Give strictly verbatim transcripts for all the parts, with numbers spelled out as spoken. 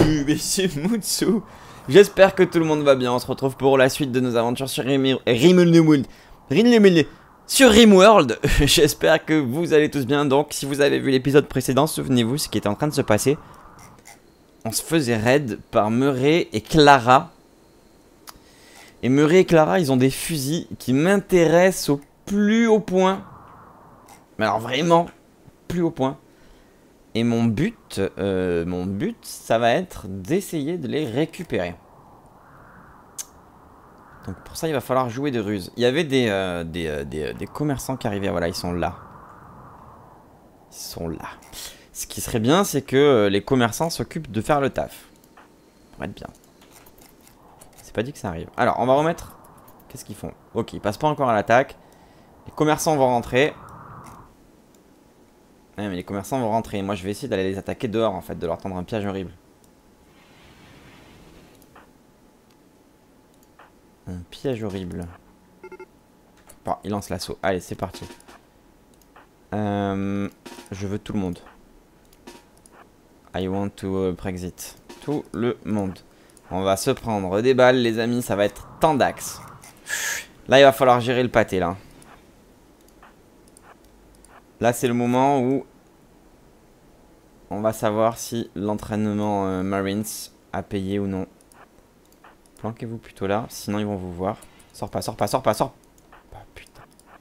Mutsu. J'espère que tout le monde va bien. On se retrouve pour la suite de nos aventures sur Rim... Rimworld. Rim... Sur Rimworld. J'espère que vous allez tous bien. Donc, si vous avez vu l'épisode précédent, souvenez-vous ce qui était en train de se passer. On se faisait raid par Murray et Clara. Et Murray et Clara, ils ont des fusils qui m'intéressent au plus haut point. Mais alors vraiment, plus haut point. Et mon but, euh, mon but, ça va être d'essayer de les récupérer. Donc pour ça, il va falloir jouer de ruse. Il y avait des, euh, des, euh, des, euh, des commerçants qui arrivaient. Voilà, ils sont là. Ils sont là. Ce qui serait bien, c'est que euh, les commerçants s'occupent de faire le taf. Pour être bien. C'est pas dit que ça arrive. Alors, on va remettre... Qu'est-ce qu'ils font? Ok, ils passent pas encore à l'attaque. Les commerçants vont rentrer. Ouais, mais les commerçants vont rentrer. Moi, je vais essayer d'aller les attaquer dehors, en fait. De leur tendre un piège horrible. Un piège horrible. Bon, il lance l'assaut. Allez, c'est parti. Euh, je veux tout le monde. I want to Brexit. Tout le monde. On va se prendre des balles, les amis. Ça va être tant d'axes. Là, il va falloir gérer le pâté, là. Là, c'est le moment où on va savoir si l'entraînement euh, Marines a payé ou non. Planquez-vous plutôt là, sinon ils vont vous voir. Sors pas, sors pas, sors pas, sors. Oh, putain.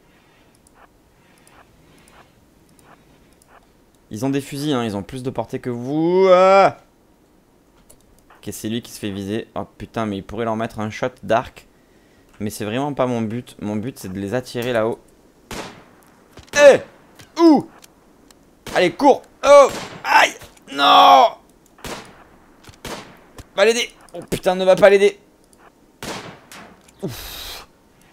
Ils ont des fusils, hein, ils ont plus de portée que vous. Ah, ok, c'est lui qui se fait viser. Oh putain, mais il pourrait leur mettre un shot d'arc. Mais c'est vraiment pas mon but. Mon but, c'est de les attirer là-haut. Eh hey, ouh. Allez, cours. Oh, aïe. Non. Va l'aider. Oh putain, ne va pas l'aider. Ouf.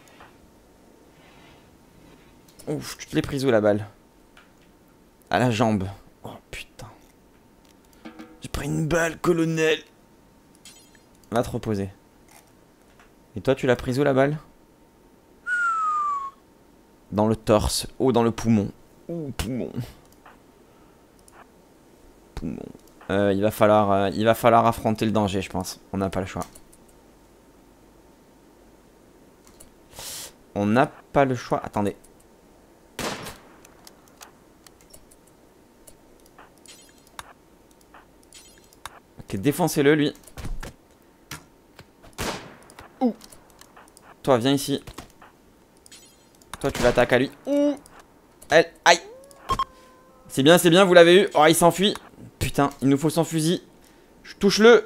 Ouf, tu te l'es prise où la balle? À la jambe. Oh putain. J'ai pris une balle, colonel. Va te reposer. Et toi, tu l'as prise où la balle? Dans le torse. Oh, dans le poumon. Oh, poumon. Poumon. Euh, il va falloir, euh, il va falloir affronter le danger, je pense. On n'a pas le choix. On n'a pas le choix. Attendez. Ok, défoncez-le, lui. Ouh. Toi, viens ici. Toi, tu l'attaques à lui. Ouh. Elle. Aïe. C'est bien, c'est bien, vous l'avez eu. Oh, il s'enfuit. Putain, il nous faut son fusil. Je touche-le.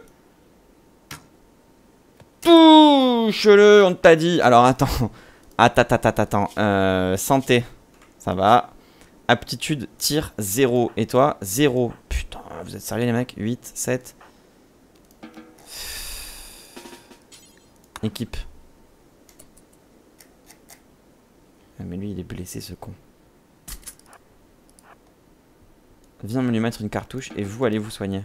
Touche-le, on t'a dit. Alors, attends. Attends, attends, attends, attends. Euh, santé. Ça va. Aptitude, tir, zéro. Et toi, zéro. Putain, vous êtes sérieux, les mecs? huit, sept. Équipe. Ah, mais lui, il est blessé, ce con. Viens me lui mettre une cartouche et vous allez vous soigner.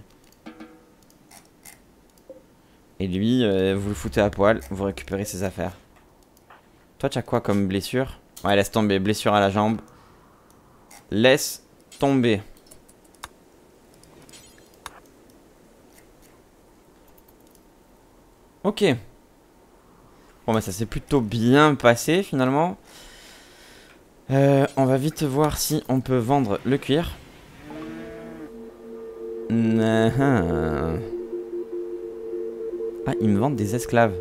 Et lui, euh, vous le foutez à poil, vous récupérez ses affaires. Toi, tu as quoi comme blessure? Ouais, laisse tomber, blessure à la jambe. Laisse tomber. Ok. Bon, bah ça s'est plutôt bien passé finalement. Euh, on va vite voir si on peut vendre le cuir. Ah, ils me vendent des esclaves.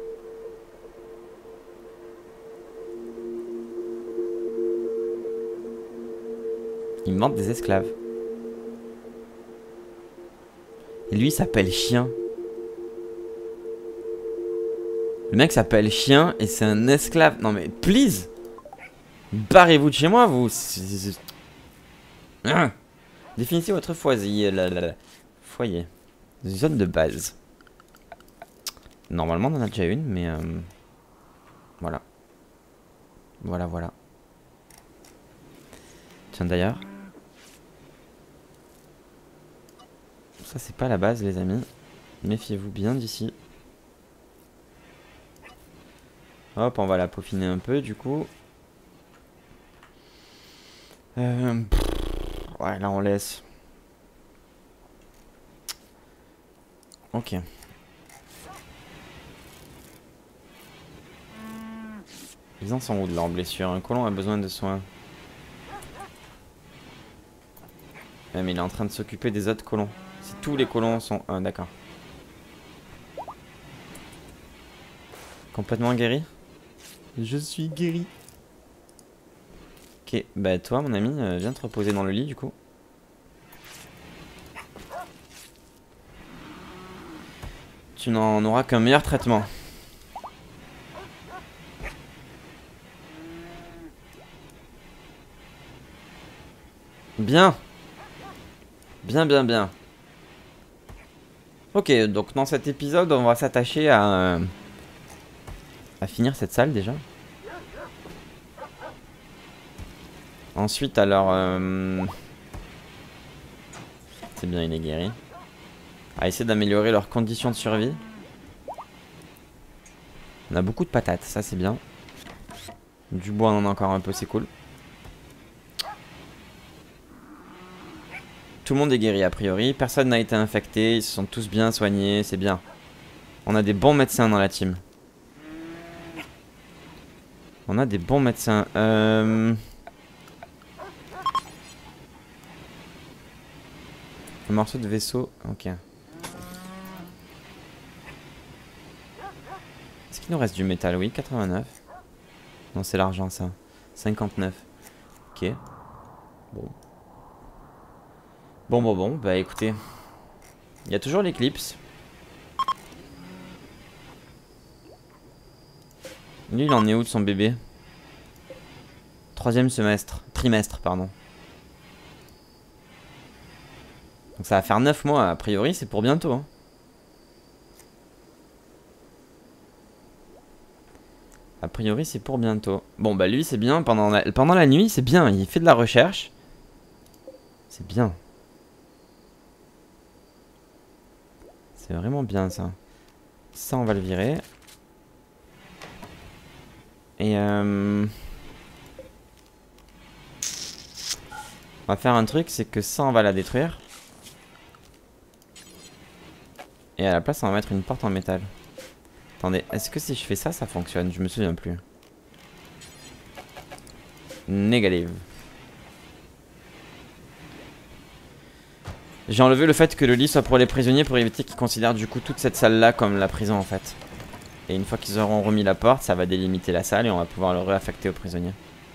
Ils me vendent des esclaves. Et lui, il s'appelle Chien. Le mec s'appelle Chien et c'est un esclave. Non mais, please. Barrez-vous de chez moi, vous. Ah. Définissez votre foyer. La, la, la. Foyer. Zone de base. Normalement, on en a déjà une, mais... Euh, voilà. Voilà, voilà. Tiens, d'ailleurs. Ça, c'est pas la base, les amis. Méfiez-vous bien d'ici. Hop, on va la peaufiner un peu, du coup. Euh, pff, ouais, là, on laisse. Ok. Ils en sont où de leurs blessures? Un colon a besoin de soins. Ouais, mais il est en train de s'occuper des autres colons. Si tous les colons sont... Ah, d'accord. Complètement guéri? Je suis guéri. Ok, bah toi mon ami, euh, viens te reposer dans le lit du coup. Tu n'en auras qu'un meilleur traitement. Bien. Bien, bien, bien. Ok, donc dans cet épisode, on va s'attacher à... Euh, à finir cette salle déjà. Ensuite, alors... Euh, c'est bien, il est guéri. À essayer d'améliorer leurs conditions de survie. On a beaucoup de patates, ça c'est bien. Du bois, on en a encore un peu, c'est cool. Tout le monde est guéri a priori, personne n'a été infecté, ils se sont tous bien soignés, c'est bien. On a des bons médecins dans la team. On a des bons médecins. Euh... Un morceau de vaisseau, ok. Est-ce qu'il nous reste du métal? Oui, quatre-vingt-neuf. Non, c'est l'argent ça. cinquante-neuf. Ok. Bon. Bon, bon, bon, bah écoutez. Il y a toujours l'éclipse. Lui, il en est où de son bébé? Troisième semestre. Trimestre, pardon. Donc ça va faire neuf mois, a priori, c'est pour bientôt. Hein. A priori, c'est pour bientôt. Bon, bah lui, c'est bien. Pendant la, pendant la nuit, c'est bien. Il fait de la recherche. C'est bien. C'est vraiment bien, ça. Ça, on va le virer. Et euh... on va faire un truc, c'est que ça, on va la détruire. Et à la place, on va mettre une porte en métal. Attendez, est-ce que si je fais ça, ça fonctionne? Je me souviens plus. Négative. J'ai enlevé le fait que le lit soit pour les prisonniers pour éviter qu'ils considèrent du coup toute cette salle-là comme la prison en fait. Et une fois qu'ils auront remis la porte, ça va délimiter la salle et on va pouvoir le réaffecter aux prisonniers.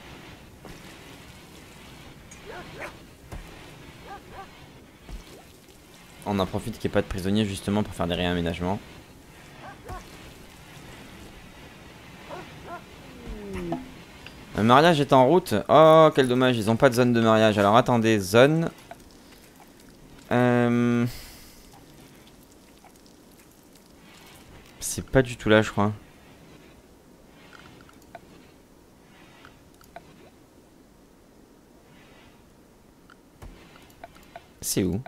On en profite qu'il n'y ait pas de prisonniers justement pour faire des réaménagements. Un mariage est en route. Oh, quel dommage, ils n'ont pas de zone de mariage. Alors attendez, zone... Euh... C'est pas du tout là, je crois. C'est où?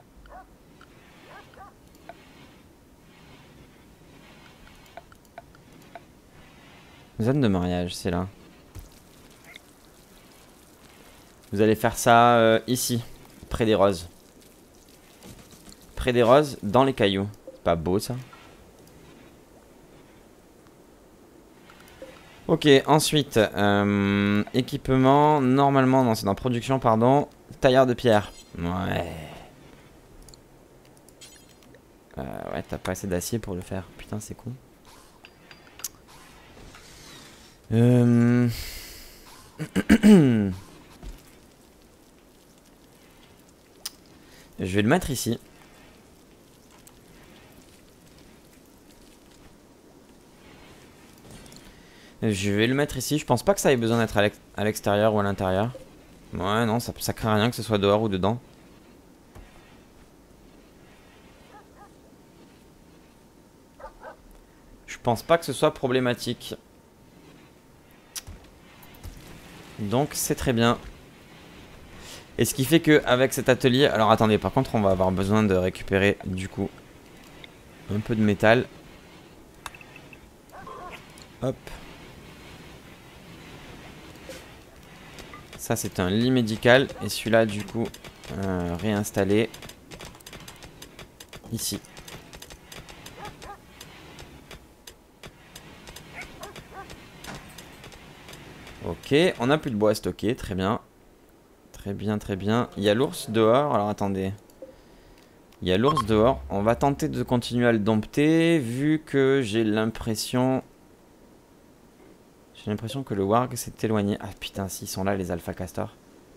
Zone de mariage, c'est là. Vous allez faire ça euh, ici, près des roses. Près des roses, dans les cailloux. Pas beau ça. Ok, ensuite, euh, équipement, normalement, non, c'est dans production, pardon. Tailleur de pierre. Ouais. Euh, ouais, t'as pas assez d'acier pour le faire. Putain, c'est con. Euh... Je vais le mettre ici. Je vais le mettre ici. Je pense pas que ça ait besoin d'être à l'extérieur ou à l'intérieur. Ouais, non, ça, ça craint rien que ce soit dehors ou dedans. Je pense pas que ce soit problématique. Donc c'est très bien. Et ce qui fait que avec cet atelier... Alors attendez, par contre on va avoir besoin de récupérer du coup un peu de métal. Hop. Ça c'est un lit médical. Et celui-là du coup euh, réinstallé ici. Ok, on a plus de bois stocké, très bien. Très bien, très bien. Il y a l'ours dehors, alors attendez. Il y a l'ours dehors. On va tenter de continuer à le dompter, vu que j'ai l'impression... J'ai l'impression que le warg s'est éloigné. Ah putain, s'ils sont là, les alpha castors.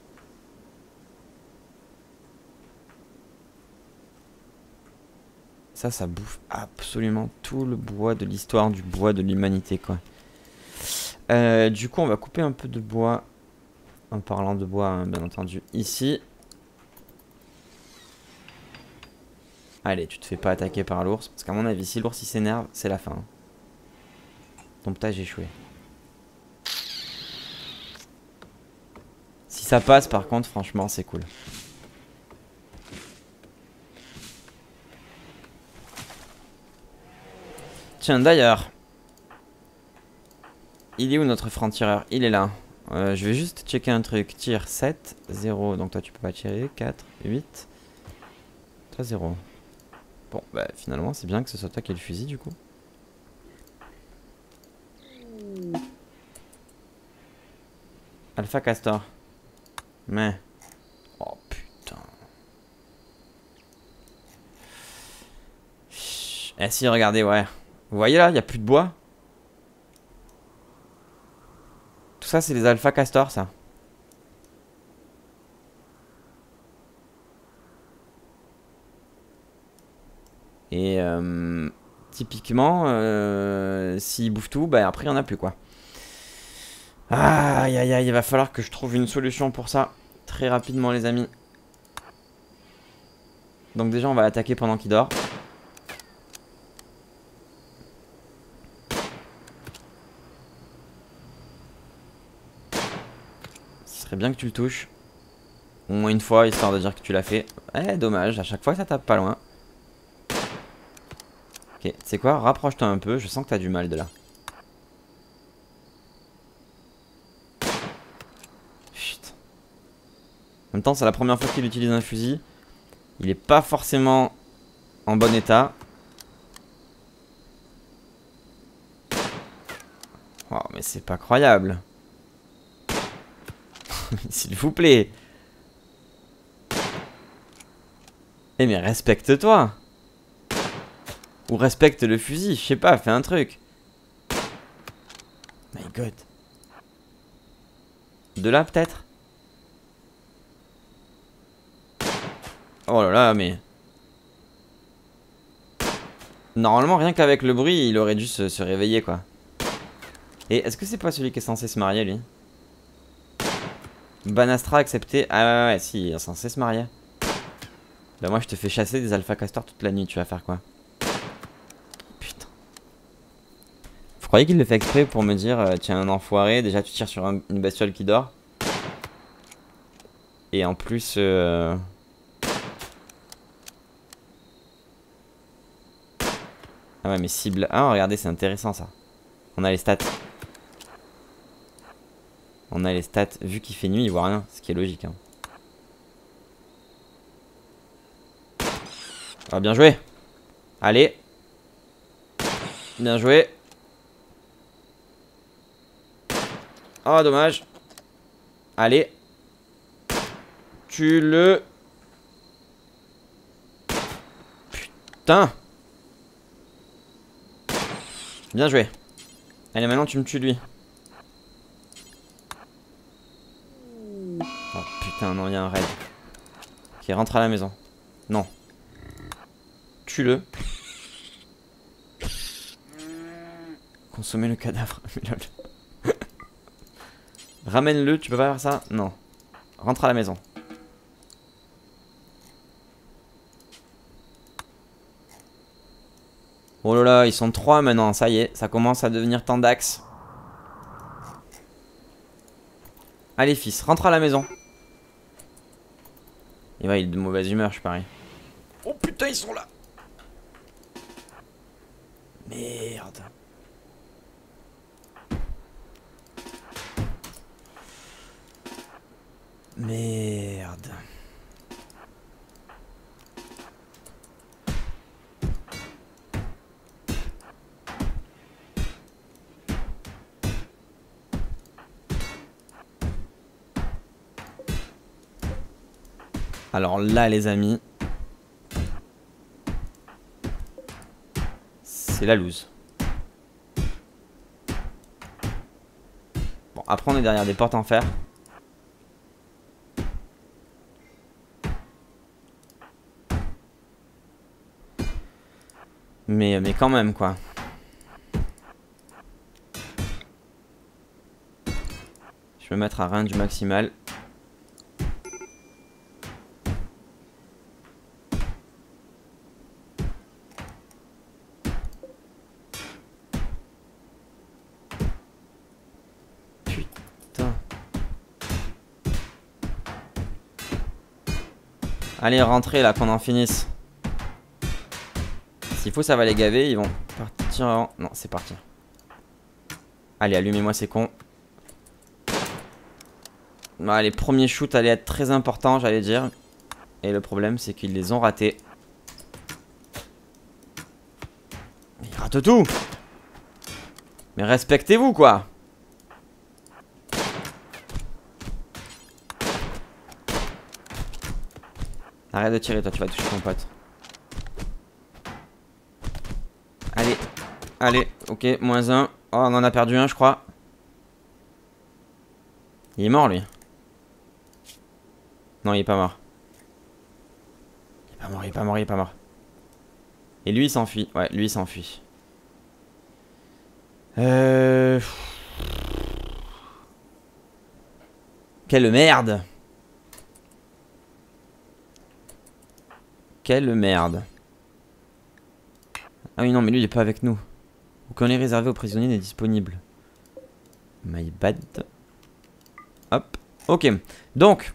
Ça, ça bouffe absolument tout le bois de l'histoire, du bois de l'humanité, quoi. Euh, du coup, on va couper un peu de bois. En parlant de bois, hein, bien entendu, ici. Allez, tu te fais pas attaquer par l'ours. Parce qu'à mon avis, si l'ours il s'énerve, c'est la fin. Domptage échoué. Si ça passe, par contre, franchement, c'est cool. Tiens, d'ailleurs. Il est où notre franc-tireur? Il est là. Euh, je vais juste checker un truc. Tir sept, zéro. Donc toi, tu peux pas tirer. quatre, huit. Toi, zéro. Bon, bah finalement, c'est bien que ce soit toi qui ai le fusil, du coup. Alpha Castor. Mais... Oh putain. Chut. Eh si, regardez, ouais. Vous voyez là, il n'y a plus de bois. Tout ça, c'est les Alpha Castors, ça. Et euh, typiquement, euh, s'ils bouffent tout, bah après, il n'y en a plus, quoi. Aïe, aïe, aïe, il va falloir que je trouve une solution pour ça. Très rapidement, les amis. Donc déjà, on va l'attaquer pendant qu'il dort. Ce serait bien que tu le touches. Au moins une fois, histoire de dire que tu l'as fait. Eh, dommage, à chaque fois, ça tape pas loin. Ok, tu sais quoi, rapproche-toi un peu, je sens que t'as du mal de là. Chut. En même temps, c'est la première fois qu'il utilise un fusil. Il est pas forcément en bon état. Oh, mais c'est pas croyable. S'il vous plaît. Eh mais respecte-toi. Ou respecte le fusil, je sais pas, fais un truc. My god. De là peut-être? Oh là là, mais... Normalement, rien qu'avec le bruit, il aurait dû se, se réveiller, quoi. Et est-ce que c'est pas celui qui est censé se marier, lui? Banastra accepté. Ah ouais, ouais, si, il est censé se marier. Bah moi, je te fais chasser des alpha castors toute la nuit, tu vas faire quoi? Putain. Vous croyez qu'il le fait exprès pour me dire, euh, tiens, un enfoiré, déjà tu tires sur un, une bestiole qui dort. Et en plus... Euh... Ah ouais, mais cible. Ah, regardez, c'est intéressant ça. On a les stats. On a les stats. Vu qu'il fait nuit, il voit rien. Ce qui est logique. Hein. Ah, bien joué. Allez. Bien joué. Oh, dommage. Allez. Tu le... Putain. Bien joué. Allez, maintenant tu me tues lui. Oh putain, non, il y a un raid. Qui rentre à la maison. Non. Tue-le. Consommer le cadavre. Ramène-le, tu peux pas faire ça? Non. Rentre à la maison. Oh là là, ils sont trois maintenant, ça y est, ça commence à devenir tendax. Allez fils, rentre à la maison. Et ouais, il est de mauvaise humeur, je parie. Oh putain, ils sont là. Merde. Merde. Alors là, les amis, c'est la loose. Bon, après on est derrière des portes en fer. Mais, mais quand même, quoi. Je vais me mettre à range maximal. Putain. Allez, rentrez là, qu'on en finisse. S'il faut, ça va les gaver. Ils vont partir avant. Non, c'est parti. Allez, allumez-moi ces cons. Ah, les premiers shoots allaient être très importants, j'allais dire. Et le problème, c'est qu'ils les ont ratés. Ils ratent tout. Mais respectez-vous, quoi. Arrête de tirer, toi, tu vas toucher ton pote. Allez. Allez, ok, moins un. Oh, on en a perdu un, je crois. Il est mort, lui. Non, il est pas mort. Il est pas mort, il est pas mort, il est pas mort. Et lui, il s'enfuit. Ouais, lui, il s'enfuit. Euh... Quelle merde. Quelle merde. Ah oui, non, mais lui, il est pas avec nous. Aucun lit réservé aux prisonniers n'est disponible. My bad. Hop. Ok. Donc.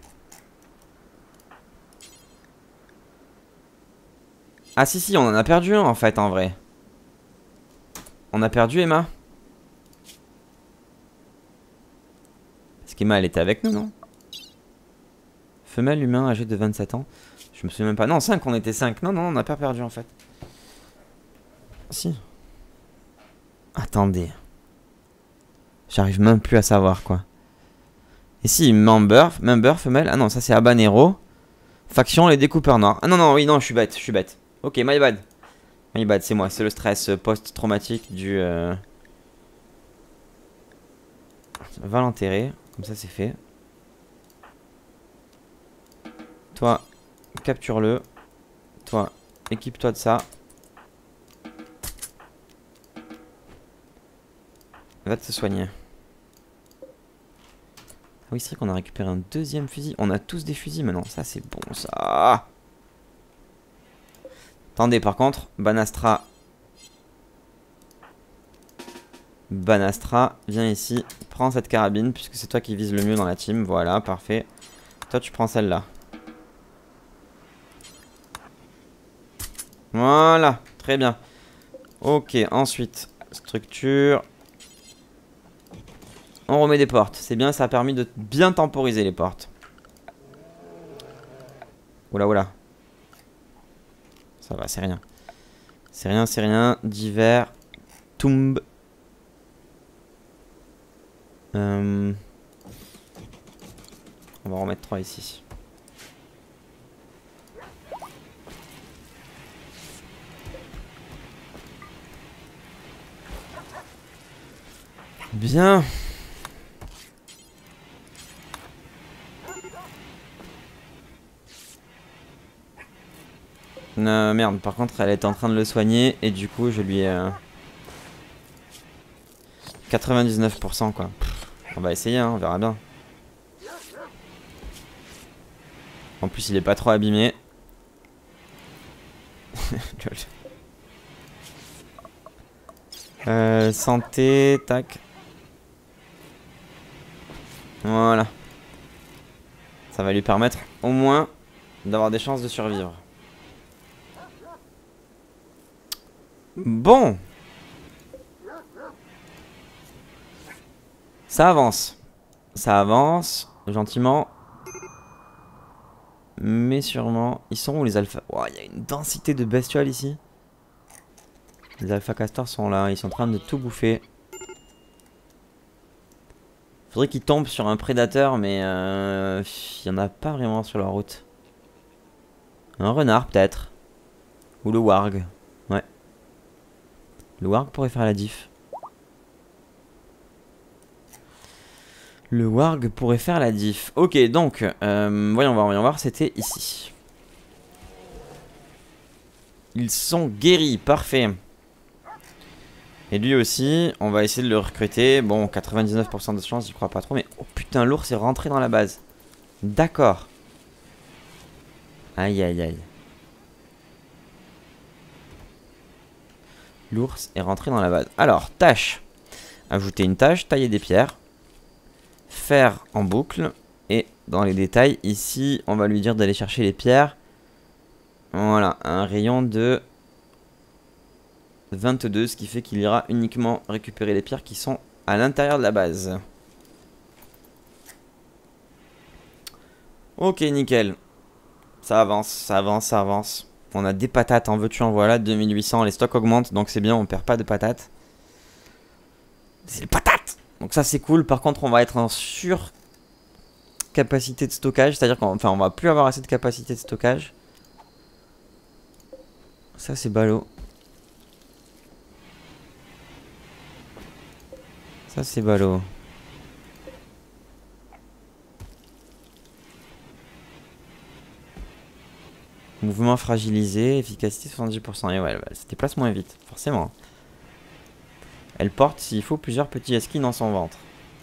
Ah si, si, on en a perdu un, en fait, en vrai. On a perdu Emma. Parce qu'Emma, elle était avec nous, non? Femelle humain âgée de vingt-sept ans. Je me souviens même pas. Non, cinq, on était cinq. Non, non, on n'a pas perdu, en fait. Si. Attendez. J'arrive même plus à savoir, quoi. Et si, member, member, femelle. Ah non, ça c'est Habanero. Faction, les découpeurs noirs. Ah non, non, oui, non, je suis bête, je suis bête. Ok, my bad. My bad, c'est moi, c'est le stress post-traumatique du... Euh... Va l'enterrer, comme ça c'est fait. Toi, capture-le. Toi, équipe-toi de ça. Va te soigner. Ah oui, c'est vrai qu'on a récupéré un deuxième fusil. On a tous des fusils maintenant. Ça, c'est bon, ça. Attendez, par contre, Banastra. Banastra, viens ici. Prends cette carabine, puisque c'est toi qui vises le mieux dans la team. Voilà, parfait. Toi, tu prends celle-là. Voilà, très bien. Ok, ensuite, structure. On remet des portes. C'est bien, ça a permis de bien temporiser les portes. Oula, oula. Ça va, c'est rien. C'est rien, c'est rien. Divers. Tombe. Euh... On va en remettre trois ici. Bien. Euh, merde, par contre elle est en train de le soigner et du coup je lui ai euh, quatre-vingt-dix-neuf pour cent quoi. Pff, on va essayer, hein, on verra bien. En plus il est pas trop abîmé. euh, santé, tac. Voilà. Ça va lui permettre au moins d'avoir des chances de survivre. Bon. Ça avance. Ça avance, gentiment. Mais sûrement. Ils sont où les alphas? Oh, il y a une densité de bestioles ici. Les alpha castors sont là, ils sont en train de tout bouffer. Faudrait qu'ils tombent sur un prédateur, mais euh, il n'y en a pas vraiment sur la route. Un renard peut-être. Ou le warg. Ouais. Le warg pourrait faire la diff. Le warg pourrait faire la diff. Ok, donc, euh, voyons voir, voyons voir, c'était ici. Ils sont guéris, parfait. Et lui aussi, on va essayer de le recruter. Bon, quatre-vingt-dix-neuf pour cent de chance, j'y crois pas trop. Mais oh putain, l'ours est rentré dans la base. D'accord. Aïe, aïe, aïe. L'ours est rentré dans la base. Alors, tâche. Ajouter une tâche, tailler des pierres. Faire en boucle. Et dans les détails, ici, on va lui dire d'aller chercher les pierres. Voilà, un rayon de vingt-deux, ce qui fait qu'il ira uniquement récupérer les pierres qui sont à l'intérieur de la base. Ok, nickel. Ça avance, ça avance, ça avance. On a des patates, en veux-tu, en voilà, deux mille huit cents, les stocks augmentent, donc c'est bien, on perd pas de patates. C'est les patates! Donc ça c'est cool, par contre on va être en sur capacité de stockage, c'est-à-dire qu'on enfin, on va plus avoir assez de capacité de stockage. Ça c'est ballot. Ça c'est ballot. Mouvement fragilisé, efficacité soixante-dix pour cent. Et ouais, elle se déplace moins vite, forcément. Elle porte, s'il faut, plusieurs petits huskies dans son ventre.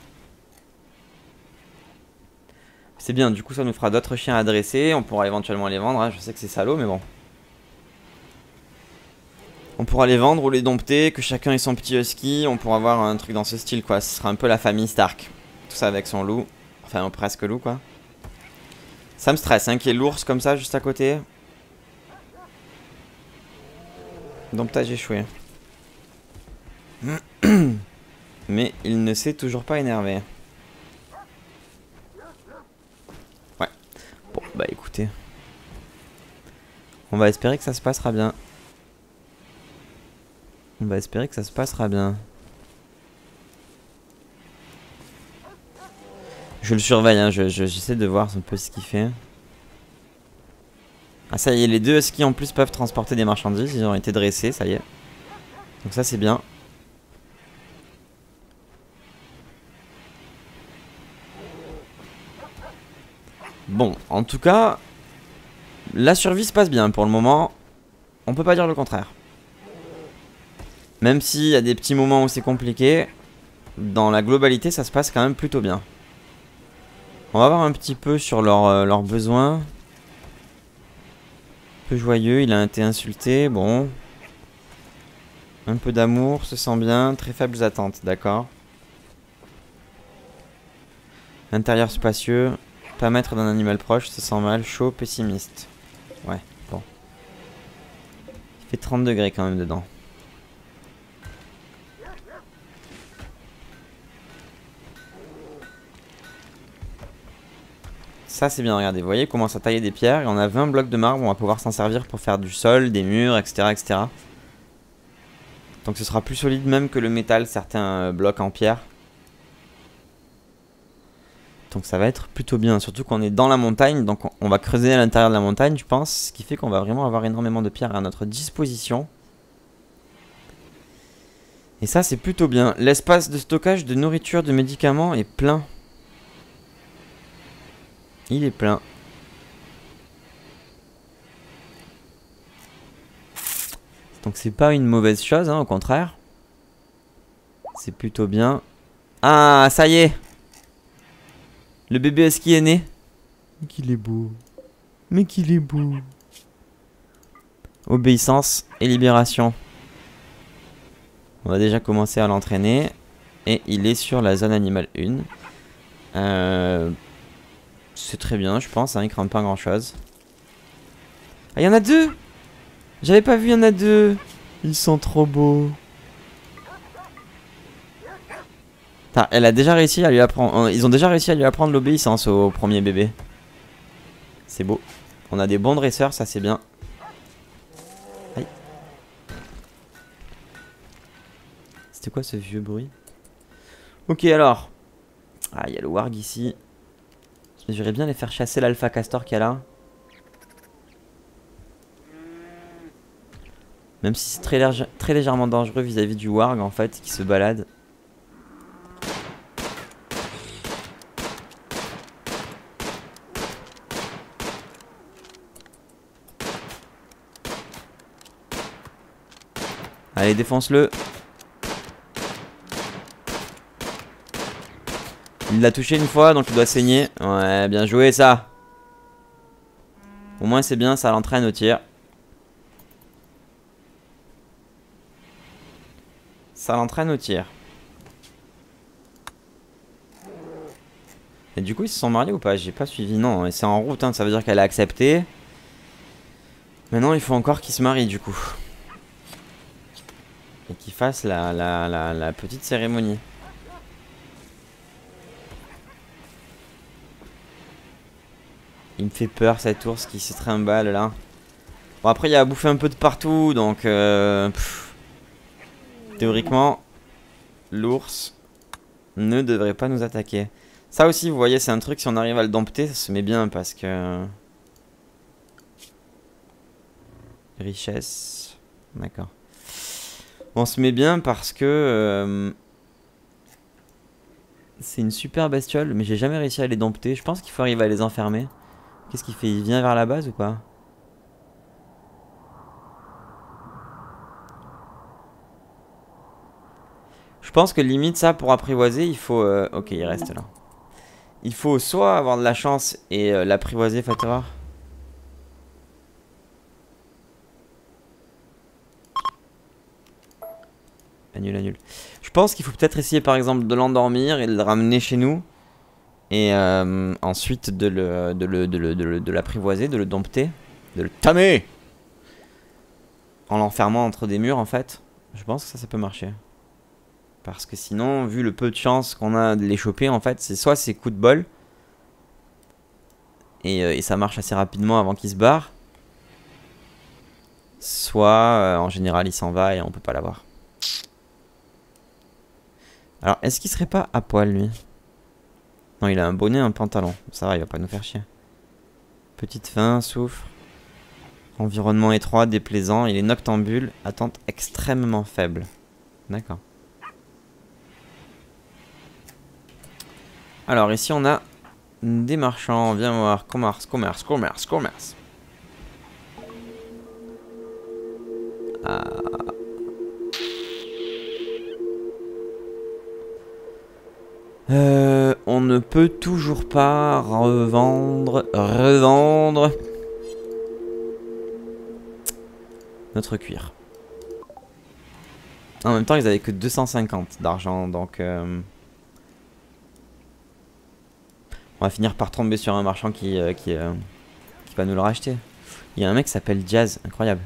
C'est bien, du coup ça nous fera d'autres chiens à dresser. On pourra éventuellement les vendre, hein. Je sais que c'est salaud, mais bon. On pourra les vendre ou les dompter, que chacun ait son petit husky. On pourra avoir un truc dans ce style, quoi. Ce sera un peu la famille Stark. Tout ça avec son loup. Enfin, presque loup, quoi. Ça me stresse, hein, qu'il y ait l'ours comme ça, juste à côté. Domptage échoué. Mais il ne s'est toujours pas énervé. Ouais. Bon, bah écoutez. On va espérer que ça se passera bien. On va espérer que ça se passera bien. Je le surveille, hein, je, je, j'essaie de voir un peu ce qu'il fait. Ah ça y est, les deux huskies en plus peuvent transporter des marchandises, ils ont été dressés, ça y est. Donc ça c'est bien. Bon, en tout cas, la survie se passe bien pour le moment. On peut pas dire le contraire. Même s'il y a des petits moments où c'est compliqué, dans la globalité ça se passe quand même plutôt bien. On va voir un petit peu sur leurs euh, leurs besoins. Un peu joyeux, il a été insulté, bon. Un peu d'amour, se sent bien, très faibles attentes, d'accord. Intérieur spacieux, pas maître d'un animal proche, se sent mal, chaud, pessimiste. Ouais, bon. Il fait trente degrés quand même dedans. Ça c'est bien, regardez, vous voyez, il commence à tailler des pierres. Et on a vingt blocs de marbre, on va pouvoir s'en servir pour faire du sol, des murs, et cetera, et cetera. Donc ce sera plus solide même que le métal, certains blocs en pierre. Donc ça va être plutôt bien, surtout qu'on est dans la montagne, donc on va creuser à l'intérieur de la montagne, je pense. Ce qui fait qu'on va vraiment avoir énormément de pierres à notre disposition. Et ça c'est plutôt bien. L'espace de stockage de nourriture, de médicaments est plein. Il est plein. Donc c'est pas une mauvaise chose, hein, au contraire. C'est plutôt bien. Ah, ça y est. Le bébé husky est né. Mais qu'il est beau. Mais qu'il est beau. Obéissance et libération. On va déjà commencer à l'entraîner. Et il est sur la zone animale un. Euh... C'est très bien, je pense, hein, il craint pas grand chose. Ah, il y en a deux! J'avais pas vu, il y en a deux! Ils sont trop beaux. Putain, elle a déjà réussi à lui apprendre. Ils ont déjà réussi à lui apprendre l'obéissance au premier bébé. C'est beau. On a des bons dresseurs, ça c'est bien. Aïe. C'était quoi ce vieux bruit? Ok, alors. Ah, il y a le warg ici. J'aimerais bien les faire chasser l'alpha castor qu'il y a là. Même si c'est très, lég très légèrement dangereux vis-à-vis du warg en fait qui se balade. Allez, défonce-le. Il l'a touché une fois, donc il doit saigner. Ouais, bien joué ça. Au moins c'est bien, ça l'entraîne au tir. Ça l'entraîne au tir. Et du coup ils se sont mariés ou pas? J'ai pas suivi, non. Et c'est en route, hein, ça veut dire qu'elle a accepté. Maintenant il faut encore qu'ils se marient du coup. Et qu'ils fassent la, la, la, la petite cérémonie. Il me fait peur cet ours qui se trimballe là. Bon après il a bouffé un peu de partout donc euh, pff, théoriquement l'ours ne devrait pas nous attaquer. Ça aussi vous voyez c'est un truc, si on arrive à le dompter ça se met bien parce que... Richesse. D'accord. On se met bien parce que euh, c'est une super bestiole mais j'ai jamais réussi à les dompter. Je pense qu'il faut arriver à les enfermer. Qu'est-ce qu'il fait? Il vient vers la base ou pas? Je pense que limite ça pour apprivoiser il faut... Euh... Ok il reste là. Il faut soit avoir de la chance et euh, l'apprivoiser Fatora. Annule, annule. Je pense qu'il faut peut-être essayer par exemple de l'endormir et de le ramener chez nous. Et euh, ensuite de le de le de le de le- de l'apprivoiser, de le dompter, de le tamer. En l'enfermant entre des murs en fait. Je pense que ça ça peut marcher. Parce que sinon, vu le peu de chance qu'on a de les choper en fait, c'est soit c'est coup de bol. Et, euh, et ça marche assez rapidement avant qu'il se barre. Soit euh, en général il s'en va et on peut pas l'avoir. Alors est-ce qu'il serait pas à poil lui? Non il a un bonnet, un pantalon. Ça va, il va pas nous faire chier. Petite faim, souffre. Environnement étroit, déplaisant. Il est noctambule. Attente extrêmement faible. D'accord. Alors ici on a des marchands. Viens voir. Commerce, commerce, commerce, commerce. Ah. Euh, on ne peut toujours pas revendre, revendre notre cuir. En même temps, ils avaient que deux cent cinquante d'argent, donc euh, on va finir par tomber sur un marchand qui, euh, qui, euh, qui va nous le racheter. Il y a un mec qui s'appelle Jazz, incroyable.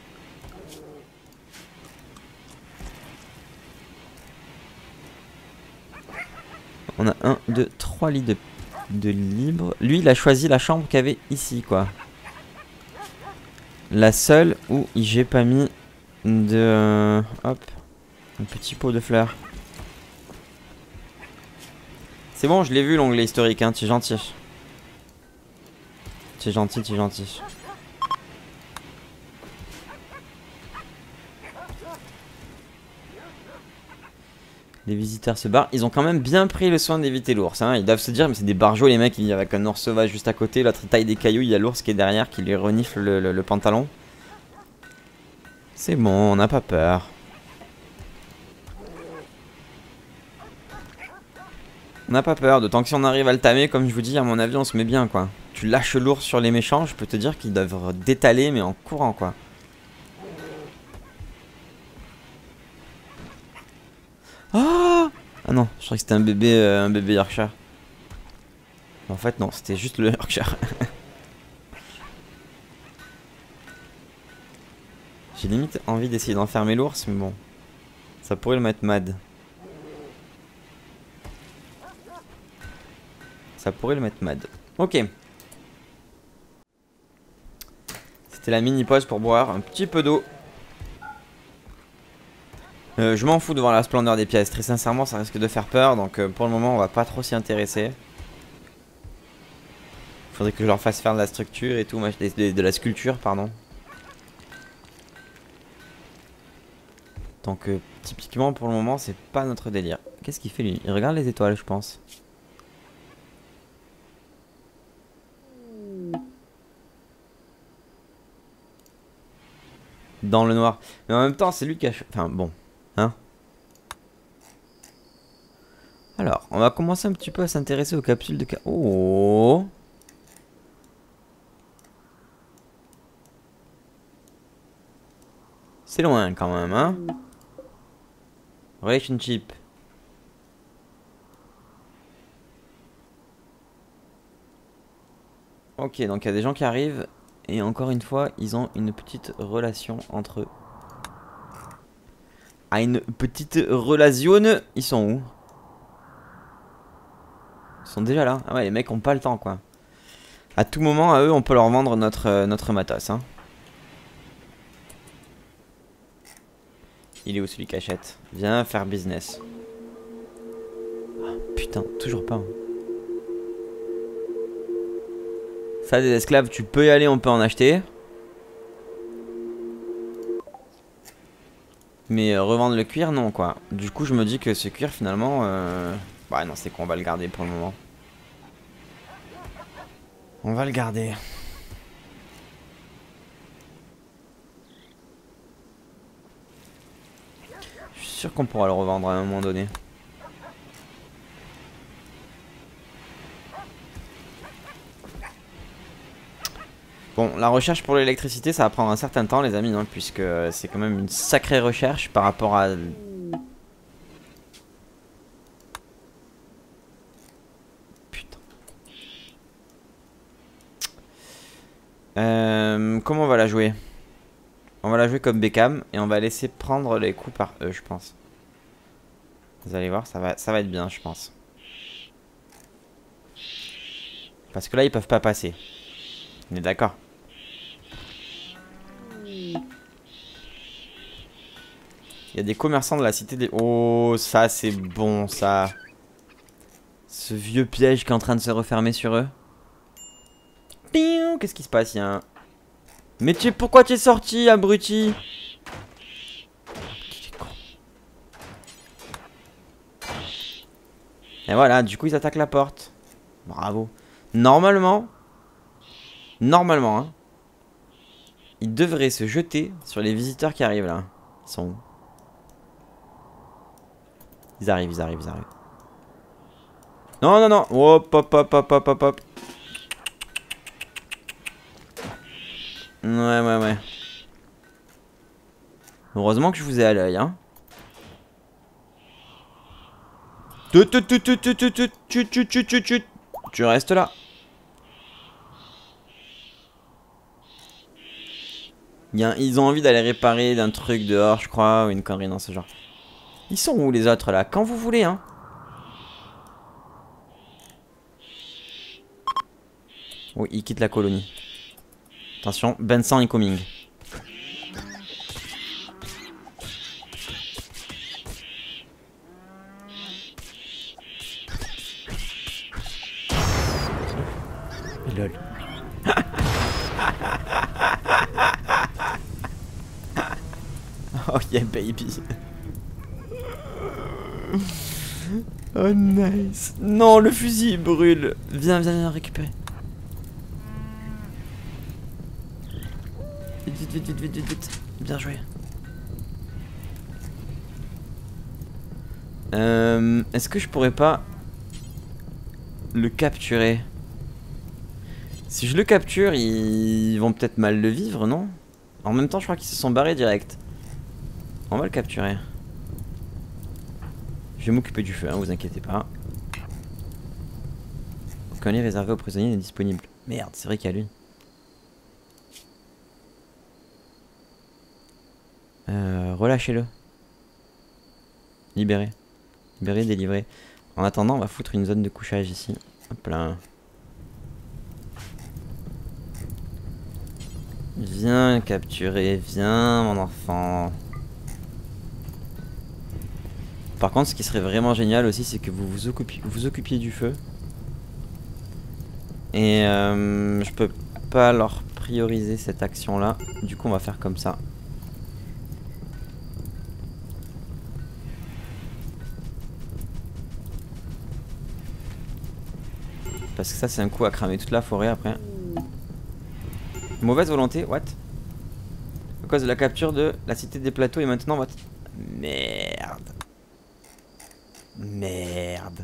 On a un, deux, trois lits de, de libre. Lui, il a choisi la chambre qu'il y avait ici, quoi. La seule où j'ai pas mis de... Euh, hop. Un petit pot de fleurs. C'est bon, je l'ai vu l'onglet historique, hein. Tu es gentil. Tu es gentil, tu es gentil. Les visiteurs se barrent. Ils ont quand même bien pris le soin d'éviter l'ours. Hein. Ils doivent se dire, mais c'est des barjots les mecs. Il y a avec un ours sauvage juste à côté. L'autre taille des cailloux. Il y a l'ours qui est derrière qui lui renifle le, le, le pantalon. C'est bon, on n'a pas peur. On n'a pas peur. D'autant que si on arrive à le tamer, comme je vous dis, à mon avis, on se met bien quoi. Tu lâches l'ours sur les méchants. Je peux te dire qu'ils doivent détaler, mais en courant quoi. Oh! Ah non, je crois que c'était un bébé, euh, un bébé Yorkshire. En fait non, c'était juste le Yorkshire. J'ai limite envie d'essayer d'enfermer l'ours, mais bon. Ça pourrait le mettre mad. Ça pourrait le mettre mad. Ok. C'était la mini pause pour boire un petit peu d'eau. Euh, je m'en fous de voir la splendeur des pièces. Très sincèrement, ça risque de faire peur. Donc euh, pour le moment, on va pas trop s'y intéresser. Faudrait que je leur fasse faire de la structure et tout. De, de la sculpture, pardon. Donc euh, typiquement pour le moment c'est pas notre délire. Qu'est-ce qu'il fait lui? Il regarde les étoiles je pense. Dans le noir. Mais en même temps c'est lui qui a... Enfin bon. Hein. Alors on va commencer un petit peu à s'intéresser aux capsules de... Oh. C'est loin quand même hein. Relationship. Ok, donc il y a des gens qui arrivent et encore une fois, ils ont une petite relation entre eux. Ah, une petite relation. Ils sont où? Ils sont déjà là. Ah ouais, les mecs ont pas le temps quoi. À tout moment, à eux, on peut leur vendre notre, euh, notre matos. Hein. Il est où celui qui achète? Viens faire business. Oh, putain, toujours pas. Hein. Ça, des esclaves, tu peux y aller, on peut en acheter. Mais euh, revendre le cuir, non quoi. Du coup, je me dis que ce cuir, finalement... Euh... Bah non, c'est qu'on va le garder pour le moment. On va le garder. Je suis sûr qu'on pourra le revendre à un moment donné. Bon, la recherche pour l'électricité, ça va prendre un certain temps, les amis, hein, puisque c'est quand même une sacrée recherche par rapport à... Putain. Euh, comment on va la jouer? On va la jouer comme Beckham et on va laisser prendre les coups par eux, je pense. Vous allez voir, ça va, ça va être bien, je pense. Parce que là, ils peuvent pas passer. On est d'accord? Il y a des commerçants de la cité des... Oh, ça, c'est bon, ça. Ce vieux piège qui est en train de se refermer sur eux. Qu'est-ce qui se passe? Il y a un... Mais tu... pourquoi tu es sorti, abruti? Et voilà, du coup, ils attaquent la porte. Bravo. Normalement... Normalement, hein. Ils devraient se jeter sur les visiteurs qui arrivent, là. Ils sont où? Ils arrivent, ils arrivent, ils arrivent. Non, non, non. Hop, hop, hop, hop, hop, hop, hop. Ouais, ouais, ouais. Heureusement que je vous ai à l'œil, hein. Tu, tu, tu, tu, tu, tu, tu, tu, tu, tu, tu, tu. Tu restes là. Il y a, ils ont envie d'aller réparer d'un truc dehors, je crois, ou une connerie dans ce genre. Ils sont où les autres là? Quand vous voulez, hein. Oui, ils quittent la colonie. Attention, Vincent incoming. Lol. Oh yeah baby. Oh nice. Non, le fusil brûle. Viens, viens, viens récupérer. Vite, vite, vite, vite, vite, vite, vite. Bien joué. Euh, Est-ce que je pourrais pas le capturer? Si je le capture, ils vont peut-être mal le vivre, non? En même temps, je crois qu'ils se sont barrés direct. On va le capturer. Je vais m'occuper du feu, hein, vous inquiétez pas. Aucun lit réservé aux prisonniers n'est disponible. Merde, c'est vrai qu'il y a lui. Euh, relâchez-le. Libérez. Libérez, délivrez. En attendant, on va foutre une zone de couchage ici. Hop là. Viens capturer, viens mon enfant. Par contre, ce qui serait vraiment génial aussi, c'est que vous vous occupiez, vous occupiez du feu. Et euh, je peux pas leur prioriser cette action là. Du coup, on va faire comme ça. Parce que ça c'est un coup à cramer toute la forêt après. Mauvaise volonté, what? À cause de la capture de la cité des plateaux et maintenant what? Merde. Merde.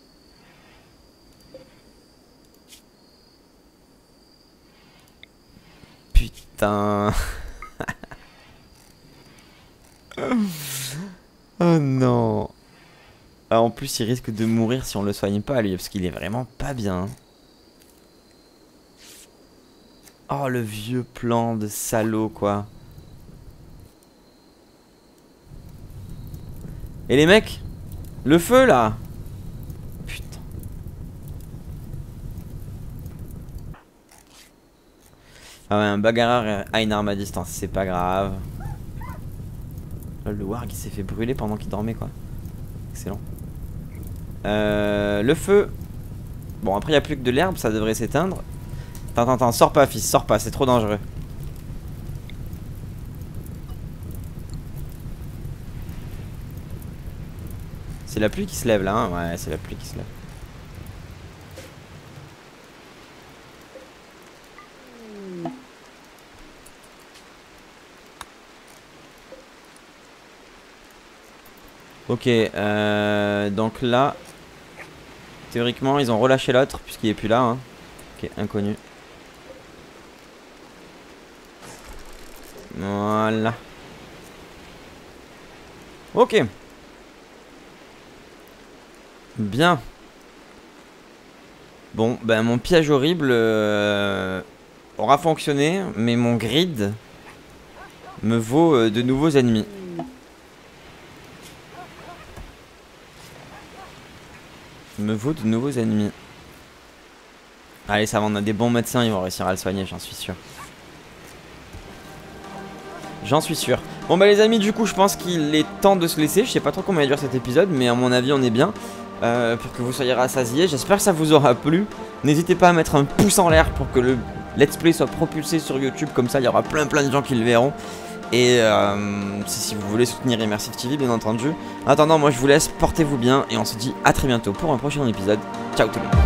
Putain. Oh non. Ah, en plus il risque de mourir si on le soigne pas lui, parce qu'il est vraiment pas bien. Oh le vieux plan de salaud quoi. Et les mecs, le feu là. Putain. Ah ouais, un bagarreur a une arme à distance, c'est pas grave. Là, le warg il s'est fait brûler pendant qu'il dormait quoi. Excellent. Euh, le feu. Bon après il n'y a plus que de l'herbe, ça devrait s'éteindre. Attends, attends, attends, sors pas fils, sors pas, c'est trop dangereux. C'est la pluie qui se lève là, hein. Ouais, c'est la pluie qui se lève. Ok, euh, donc là, théoriquement, ils ont relâché l'autre puisqu'il est plus là. Hein. Ok, inconnu. Voilà. Ok. Bien. Bon, ben mon piège horrible euh, aura fonctionné, mais mon grid me vaut euh, de nouveaux ennemis. Me vaut de nouveaux ennemis. Allez, ça va, on a des bons médecins, ils vont réussir à le soigner, j'en suis sûr. J'en suis sûr. Bon bah les amis, du coup je pense qu'il est temps de se laisser. Je sais pas trop combien dure cet épisode, mais à mon avis on est bien. Euh, pour que vous soyez rassasiés. J'espère que ça vous aura plu. N'hésitez pas à mettre un pouce en l'air pour que le let's play soit propulsé sur YouTube. Comme ça il y aura plein plein de gens qui le verront. Et euh, si, si vous voulez soutenir Immersive T V bien entendu. En attendant, moi je vous laisse, portez-vous bien et on se dit à très bientôt pour un prochain épisode. Ciao tout le monde.